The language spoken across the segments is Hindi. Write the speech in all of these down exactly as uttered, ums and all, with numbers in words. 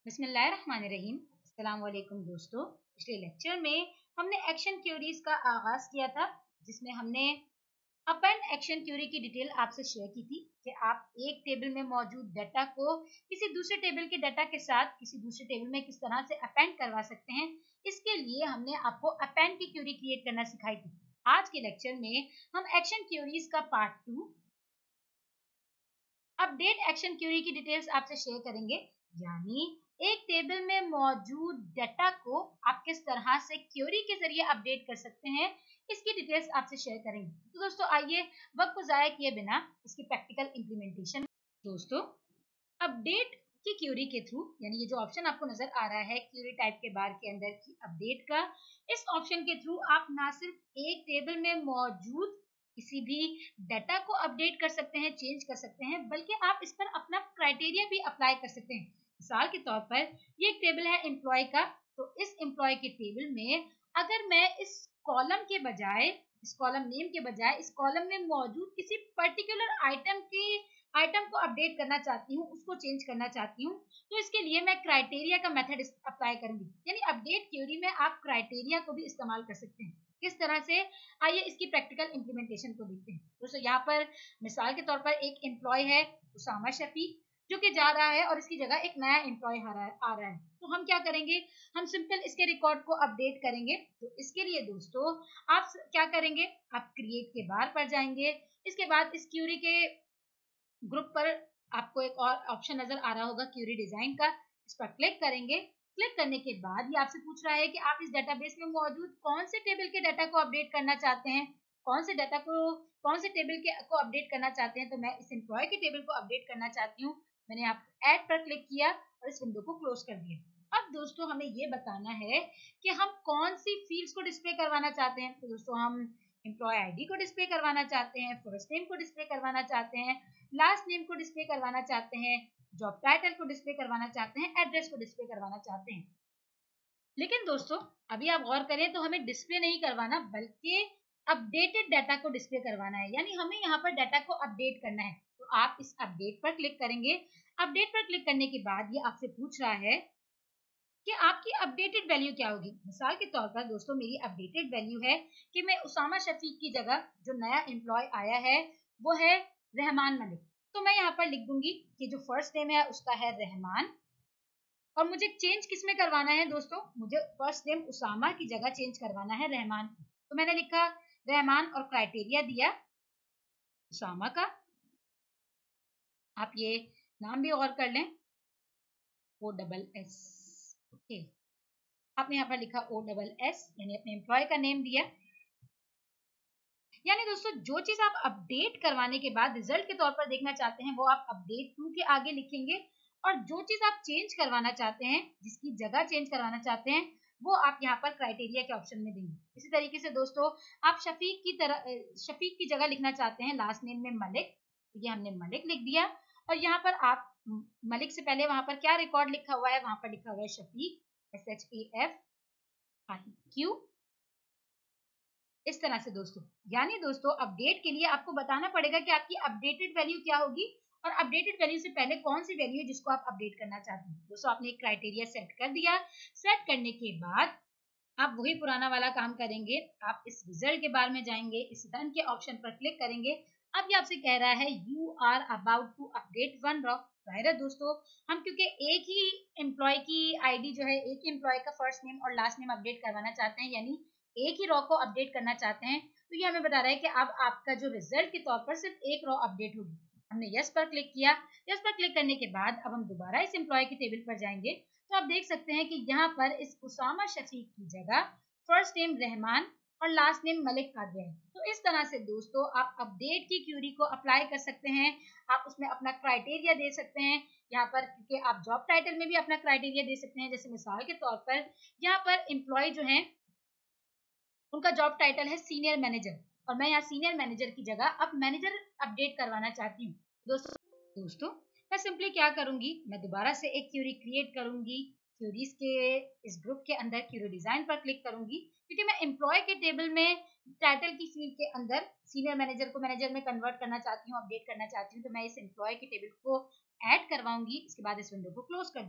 बिस्मिल्लाहिर्रहमानिर्रहीम। अस्सलाम वालेकुम दोस्तों। पिछले लेक्चर में हमने एक्शन क्यूरीज का आगाज किया था, जिसमें हमने अपेंड एक्शन क्यूरी की डिटेल आपसे शेयर की थी कि आप एक टेबल में मौजूद डाटा को किसी दूसरे टेबल के डाटा के साथ किसी दूसरे टेबल में किस तरह से अपेंड करवा सकते हैं। इसके लिए हमने आपको अपेंड की क्यूरी क्रिएट करना सिखाई थी। आज के लेक्चर में हम एक्शन क्यूरीज का part two update action query की डिटेल्स आपसे शेयर करेंगे, यानी एक टेबल में मौजूद डाटा को आप किस तरह से क्यूरी के जरिए अपडेट कर सकते हैं, इसकी डिटेल्स आपसे शेयर करेंगे। तो दोस्तों आइए वक्त को जाया किए बिना इसकी प्रैक्टिकल इंप्लीमेंटेशन। दोस्तों अपडेट की क्यूरी के थ्रू, यानी ये जो ऑप्शन आपको नजर आ रहा है क्यूरी टाइप के बार के अंदर की अपडेट का, इस ऑप्शन के थ्रू आप ना सिर्फ एक टेबल में मौजूद किसी भी डाटा को अपडेट कर सकते हैं, चेंज कर सकते हैं, बल्कि आप इस पर अपना क्राइटेरिया भी अप्लाई कर सकते हैं। मिसाल के तौर पर ये एक टेबल है एम्प्लॉय का, तो इस एम्प्लॉय के टेबल में अगर मैं इस कॉलम के बजाय, इस कॉलम नेम के बजाय इस कॉलम में मौजूद किसी पर्टिकुलर आइटम की आइटम को अपडेट करना चाहती हूँ, उसको चेंज करना चाहती हूँ, तो इसके लिए मैं क्राइटेरिया का मेथड अप्लाई करूंगी। यानी अपडेट क्यूरी में आप क्राइटेरिया को भी इस्तेमाल कर सकते हैं। किस तरह से, आइए इसकी प्रैक्टिकल इंप्लीमेंटेशन को देखते हैं। दोस्तों यहाँ पर मिसाल के तौर पर एक एम्प्लॉय है उसामा शफीक, जो कि जा रहा है और इसकी जगह एक नया एम्प्लॉय आ रहा है आ रहा है तो हम क्या करेंगे, हम सिंपल इसके रिकॉर्ड को अपडेट करेंगे। तो इसके लिए दोस्तों आप क्या करेंगे, आप क्रिएट के बार पर जाएंगे। इसके बाद इस क्यूरी के ग्रुप पर आपको एक और ऑप्शन नजर आ रहा होगा क्यूरी डिजाइन का, इस पर क्लिक करेंगे। क्लिक करने के बाद ये आपसे पूछ रहा है कि आप इस डेटाबेस में मौजूद कौन से टेबल के डाटा को अपडेट करना चाहते हैं, कौन से डाटा को कौन से टेबल के को अपडेट करना चाहते हैं। तो मैं इस एम्प्लॉय के टेबल को अपडेट करना चाहती हूँ। मैंने यहाँ ऐड पर क्लिक किया और इस विंडो को क्लोज कर दिया। अब दोस्तों हमें ये बताना है कि हम कौन सी फील्ड्स को डिस्प्ले करवाना चाहते हैं। तो दोस्तों हम एम्प्लॉय आईडी को डिस्प्ले करवाना चाहते हैं, फर्स्ट नेम को डिस्प्ले करवाना चाहते हैं, लास्ट नेम को डिस्प्ले करवाना चाहते हैं, जॉब टाइटल को डिस्प्ले करवाना चाहते हैं, एड्रेस को डिस्प्ले करवाना चाहते हैं। लेकिन दोस्तों अभी आप गौर करें तो हमें डिस्प्ले नहीं करवाना, बल्कि अपडेटेड डाटा को डिस्प्ले करवाना है। यानी हमें यहाँ पर डाटा को अपडेट करना है। तो आप इस अपडेट पर क्लिक करेंगे। अपडेट पर क्लिक करने के बाद ये आपसे पूछ रहा है कि आपकी अपडेटेड वैल्यू क्या होगी। मिसाल के तौर पर दोस्तों मेरी अपडेटेड वैल्यू है कि मैं उसामा शफीक की जगह जो नया एम्प्लॉय आया है वो है रहमान मलिक। तो मैं यहाँ पर लिख दूंगी कि जो फर्स्ट नेम है उसका है रहमान, और मुझे चेंज किस में करवाना है दोस्तों, मुझे फर्स्ट नेम उसामा की जगह चेंज करवाना है रहमान। तो मैंने लिखा रहमान और क्राइटेरिया दिया उसामा का। आप ये नाम भी गौर कर लें, ओ डबल एस। ओके, आपने यहाँ पर लिखा ओ डबल एस, यानी अपने एम्प्लॉय का नेम दिया। यानी दोस्तों जो चीज आप अपडेट करवाने के बाद रिजल्ट के तौर पर देखना चाहते हैं वो आप अपडेट टू के आगे लिखेंगे, और जो चीज आप चेंज करवाना चाहते हैं, जिसकी जगह चेंज करवाना चाहते हैं, वो आप यहाँ पर क्राइटेरिया के ऑप्शन में देंगे। इसी तरीके से दोस्तों आप शफीक की तरह शफीक की जगह लिखना चाहते हैं लास्ट नेम में मलिक, तो ये हमने मलिक लिख दिया। और यहाँ पर आप मलिक से पहले वहां पर क्या रिकॉर्ड लिखा हुआ है, वहां पर लिखा हुआ है Shafiq, S H P F I Q, इस तरह से दोस्तों। यानी दोस्तों अपडेट के लिए आपको बताना पड़ेगा कि आपकी अपडेटेड वैल्यू क्या होगी, और अपडेटेड वैल्यू से पहले कौन सी वैल्यू है जिसको आप अपडेट करना चाहते हैं। दोस्तों आपने एक क्राइटेरिया सेट कर दिया। सेट करने के बाद आप वही पुराना वाला काम करेंगे। आप इस रिजल्ट के बारे में जाएंगे, इस रन के ऑप्शन पर क्लिक करेंगे। अब ये आपसे कह रहा है you are about to update one row. जाहिर है दोस्तों हम क्योंकि एक ही एम्प्लॉय की आईडी जो है, एक ही एम्प्लॉय का फर्स्ट नेम और लास्ट नेम अपडेट करवाना चाहते हैं, यानी एक ही रॉ को अपडेट करना चाहते हैं, तो ये हमें बता रहा है कि अब आपका जो रिजल्ट के तौर पर सिर्फ एक रॉ अपडेट होगी। हमने यस पर क्लिक किया। यस पर क्लिक करने के बाद अब हम दोबारा इस एम्प्लॉय के टेबल पर जाएंगे। तो आप देख सकते हैं कि यहाँ पर इस उसामा शफीक की जगह फर्स्ट नेम रहमान और लास्ट नेम मलिक आ गया है। तो इस तरह से दोस्तों आप अपडेट की क्यूरी को अप्लाई कर सकते हैं। आप उसमें अपना क्राइटेरिया दे सकते हैं। यहाँ पर क्योंकि आप जॉब टाइटल में भी अपना क्राइटेरिया दे सकते हैं। जैसे मिसाल के तौर पर यहाँ पर एम्प्लॉय जो है उनका जॉब टाइटल है सीनियर मैनेजर, और मैं यहाँ सीनियर मैनेजर की जगह अब मैनेजर अपडेट करवाना चाहती हूँ। दोस्तों दोस्तों मैं सिंपली क्या करूंगी, मैं दोबारा से एक क्यूरी क्रिएट करूंगी। क्यूरीज के इस ग्रुप के अंदर क्यूरी डिजाइन पर क्लिक करूंगी, क्योंकि मैं एम्प्लॉय के टेबल में टाइटल की फील्ड के अंदर सीनियर मैनेजर को मैनेजर में कन्वर्ट करना चाहती हूँ, अपडेट करना चाहती हूँ। तो मैं इस एम्प्लॉय के टेबल को ऐड करवाऊंगी। इसके बाद इस विंडो को क्लोज कर दूंगी।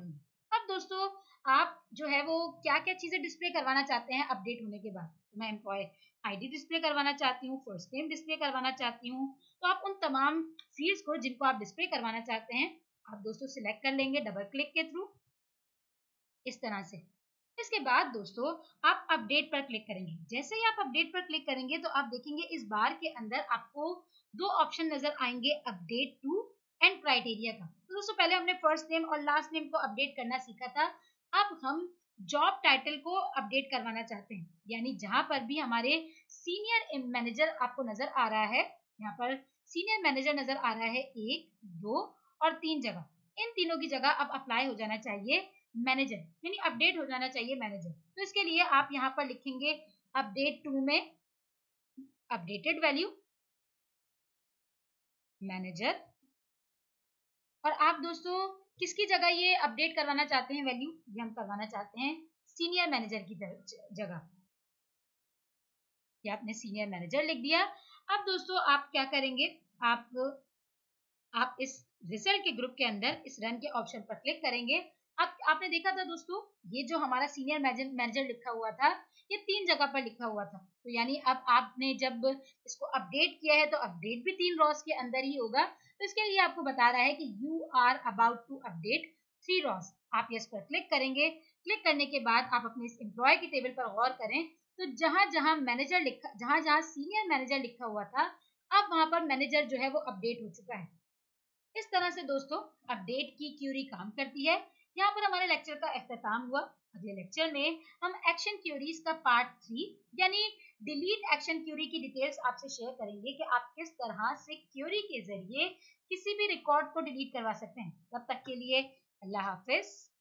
अब दोस्तों आप जो है वो क्या क्या चीजें डिस्प्ले करवाना चाहते हैं अपडेट होने के बाद। मैं एम्प्लॉय आईडी डिस्प्ले करवाना चाहती हूँ, फर्स्ट नेम डिस्प्ले करवाना चाहती हूँ। तो आप उन तमाम फील्ड्स को जिनको आप डिस्प्ले करवाना चाहते हैं आप दोस्तों सिलेक्ट कर लेंगे डबल क्लिक के थ्रू, इस तरह से। इसके बाद दोस्तों आप अपडेट पर क्लिक करेंगे। जैसे ही आप अपडेट पर क्लिक करेंगे तो आप देखेंगे इस बार के अंदर आपको दो ऑप्शन नजर आएंगे, अपडेट टू एंड क्राइटेरिया का। तो दोस्तों पहले हमने फर्स्ट नेम और लास्ट नेम को अपडेट करना सीखा था। अब हम जॉब टाइटल को अपडेट करवाना चाहते हैं, यानी जहां पर भी हमारे सीनियर मैनेजर आपको नजर आ रहा है, यहाँ पर सीनियर मैनेजर नजर आ रहा है एक, दो और तीन जगह, इन तीनों की जगह अब अप्लाई हो जाना चाहिए मैनेजर, यानी अपडेट हो जाना चाहिए मैनेजर। तो इसके लिए आप यहाँ पर लिखेंगे अपडेट टू में अपडेटेड वैल्यू मैनेजर, और आप दोस्तों किसकी जगह ये अपडेट करवाना चाहते हैं वैल्यू, ये हम करवाना चाहते हैं सीनियर मैनेजर की जगह। ये आपने सीनियर मैनेजर लिख दिया। अब दोस्तों आप क्या करेंगे, आप आप इस रिजल्ट के ग्रुप के अंदर इस रन के ऑप्शन पर क्लिक करेंगे। अब आपने देखा था दोस्तों ये जो हमारा सीनियर मैनेजर लिखा हुआ था ये तीन जगह पर लिखा हुआ था, तो यानी अब आपने जब इसको अपडेट किया है तो अपडेट भी तीन रॉस के अंदर ही होगा। तो इसके लिए आपको बता रहा है कि you are about to update three rows. आप इस पर क्लिक करेंगे। क्लिक करने के बाद आप अपने इस एम्प्लॉय की टेबल पर गौर करें तो जहां जहां मैनेजर लिखा जहां जहां सीनियर मैनेजर लिखा हुआ था अब वहां पर मैनेजर जो है वो अपडेट हो चुका है। इस तरह से दोस्तों अपडेट की क्यूरी काम करती है। यहाँ पर हमारे लेक्चर का इख्तिताम हुआ। अगले लेक्चर में हम एक्शन क्यूरीज का पार्ट थ्री यानी डिलीट एक्शन क्यूरी की डिटेल्स आपसे शेयर करेंगे कि आप किस तरह से क्यूरी के जरिए किसी भी रिकॉर्ड को डिलीट करवा सकते हैं। तब तक के लिए अल्लाह हाफिज।